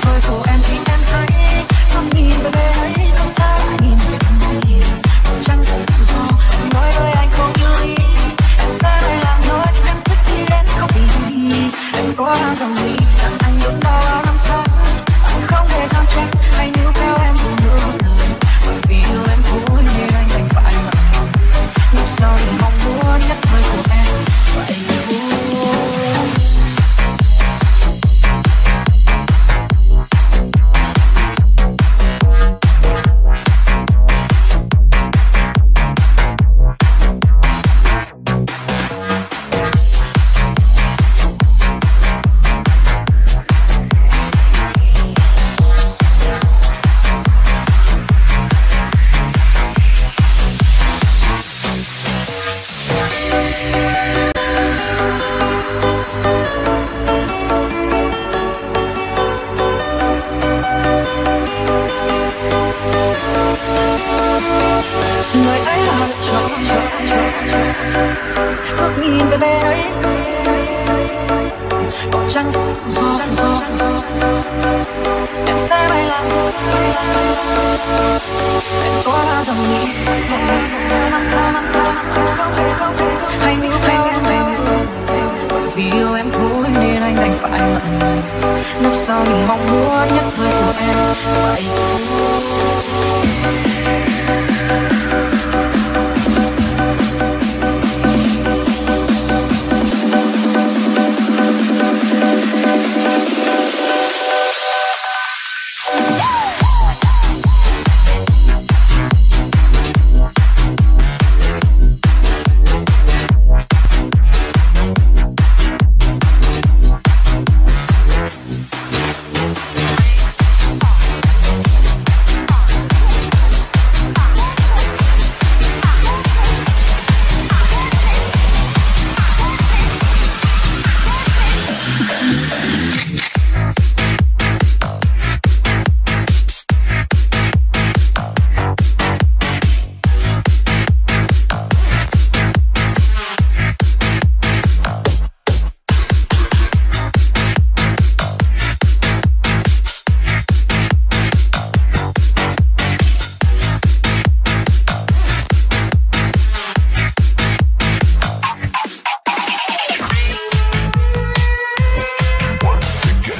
thôi của em thì em hãy ngắm nhìn về bên ấy, có sao lại nhìn về bên đây. Còn chẳng gì tự do, em nói với anh không yêu lý. Em sẽ đây làm nói em thích khi đến không vì em có bao giờ nghĩ rằng anh lúc đau bao năm tháng anh không hề tham trách hay níu kéo em dù nữa một lời, bởi vì yêu em thôi nên anh đành phải mặn lòng. Nhưng sao thì mong muốn nhất thời của em vậy thôi. Người ấy là lựa chọn, ngước nhìn về bên ấy, còn chẳng gì tự do, em sẽ bay lạc. Em có bao giờ nghĩ năm tháng không hề hay níu kéo em nữa, bởi vì yêu em thôi nên anh đành phải ngậm ngùi. Nấp sau những mong muốn nhất thời của em vậy thôi. Once again.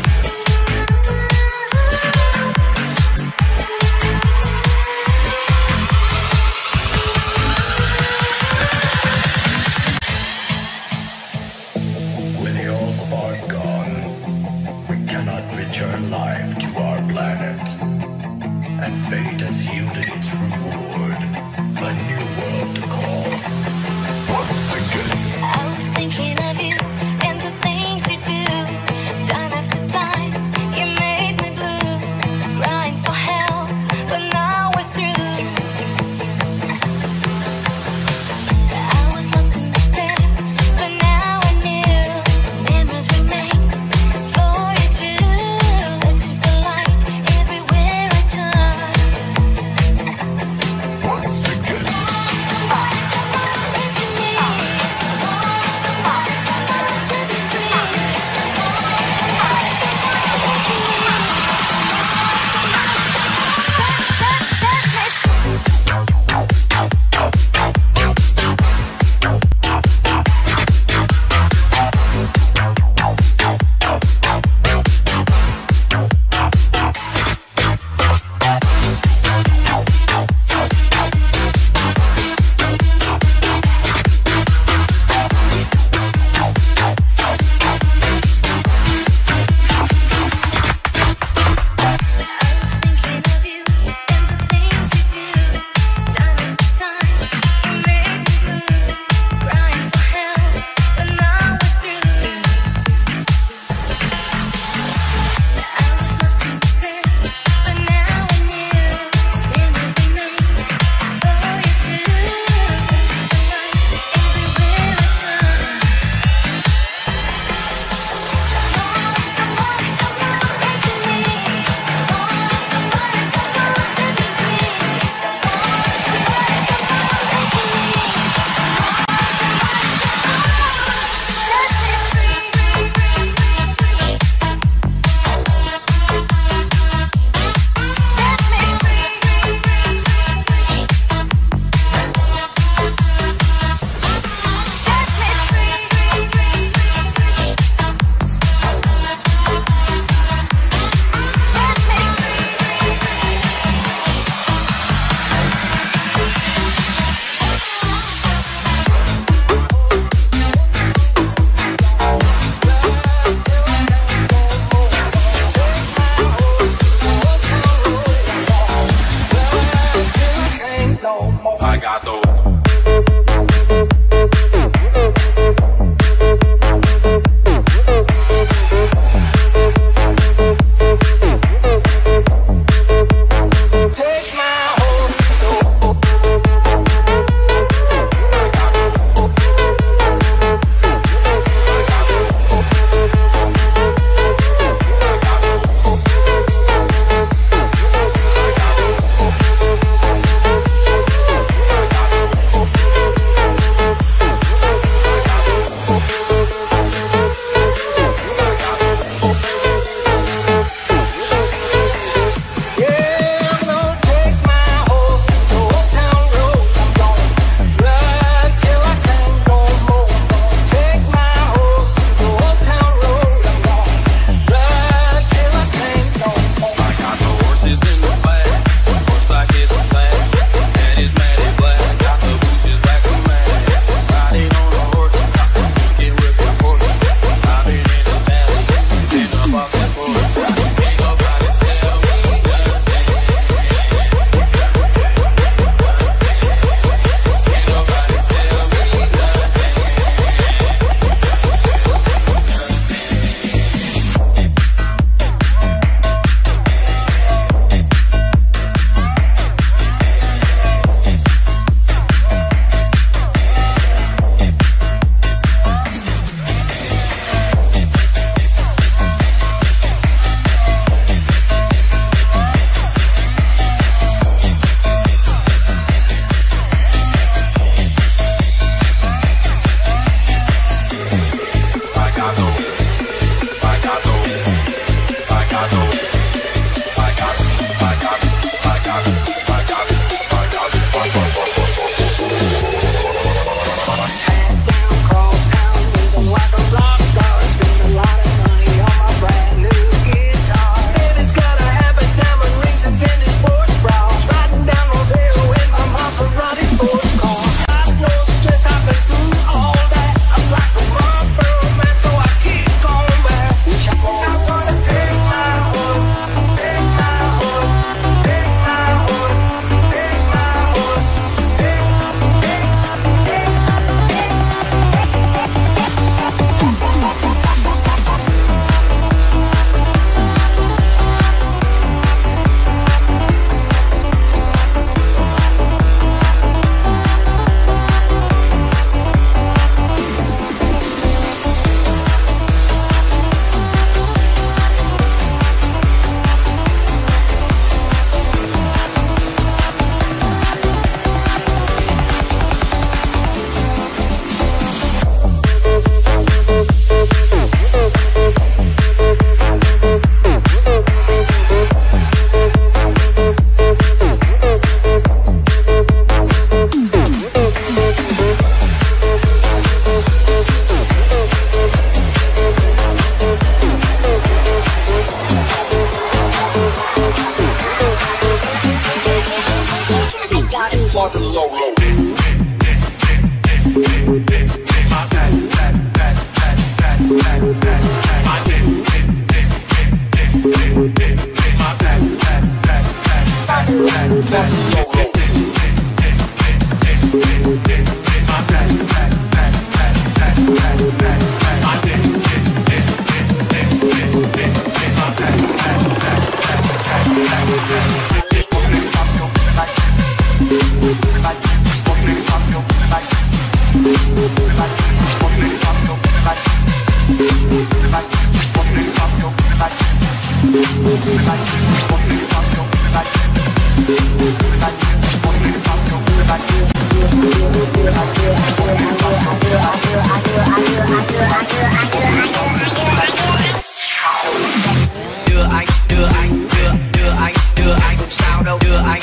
không sao đâu, đưa anh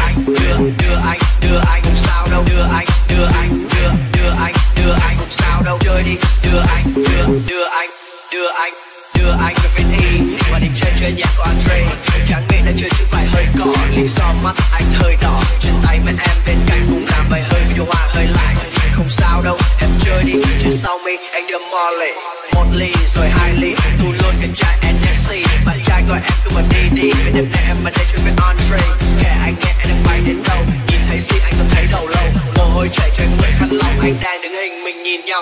không sao đâu, đưa anh không sao đâu, chơi đi, đưa anh về phía Y và định chơi nhạc của Andre. Chẳng nghĩ là chơi chứ phải hơi cỏ, lý do mắt anh hơi đỏ, trên tay mấy em bên cạnh cũng làm vậy hơi điều hòa hơi lạnh. Không sao đâu, em chơi đi, chứ sau mi anh đưa Molly, 1 ly rồi 2 ly, thu luôn cả chai NSC. Bạn trai gọi em cứ mà đi, vì đêm nay em ở đây chơi với Andre. Kể anh nghe anh đừng bay đến đâu, nhìn thấy gì anh không thấy đầu lâu, mồ hôi chảy trên người khăn lòng, anh đang đứng hình mình nhìn nhau.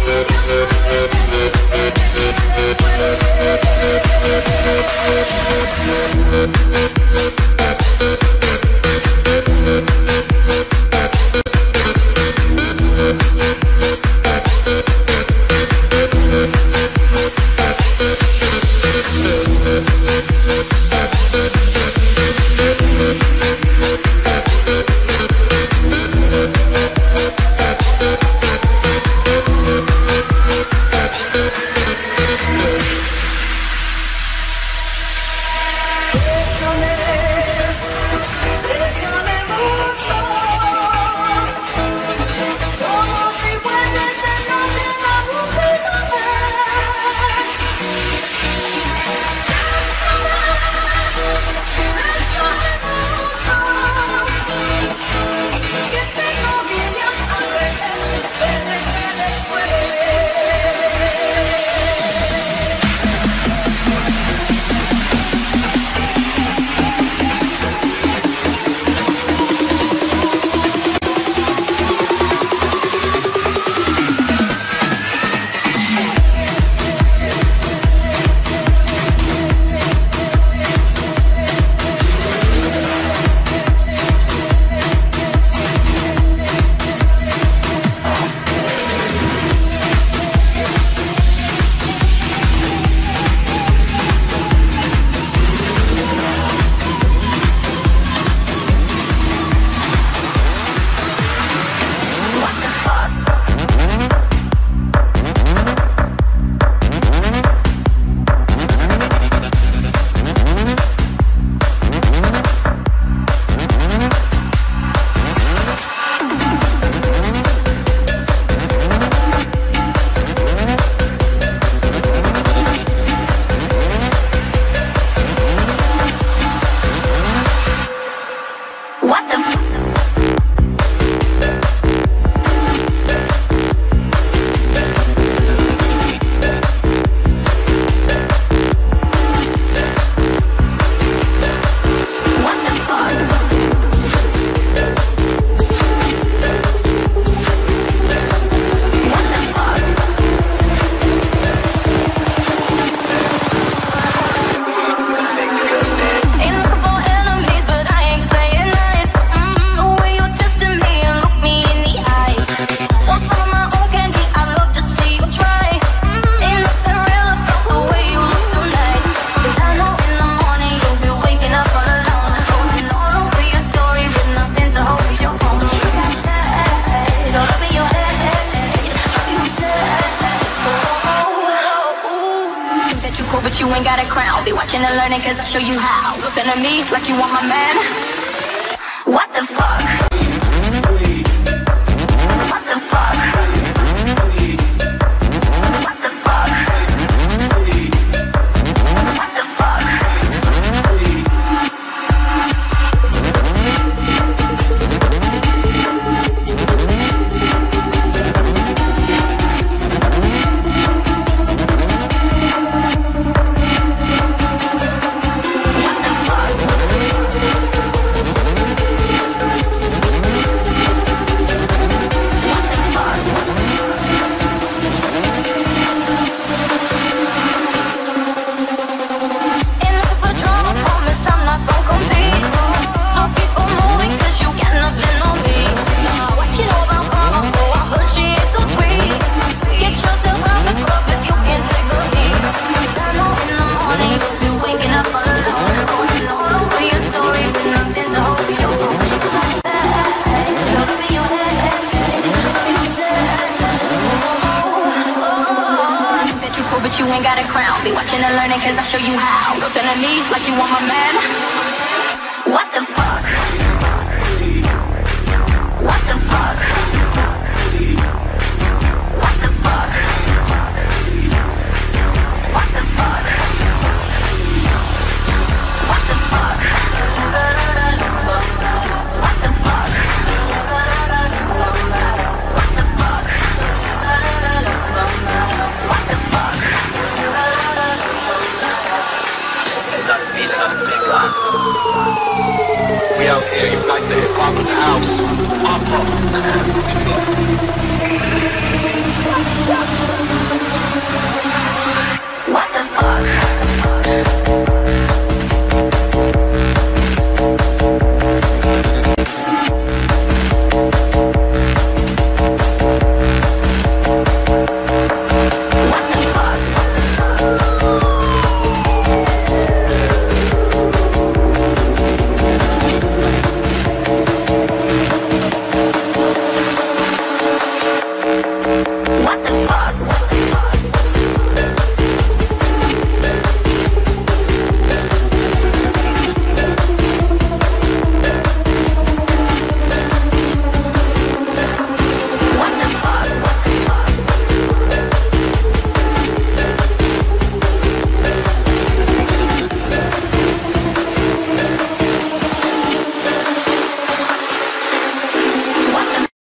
and learning cause I show you how. Looking at me like you want my man. What the fuck? What the fuck? What the fuck? What the fuck? But you ain't got a crown. Be watching and learning cause I show you how. Looking at me like you want my man. What the fuck? What the fuck?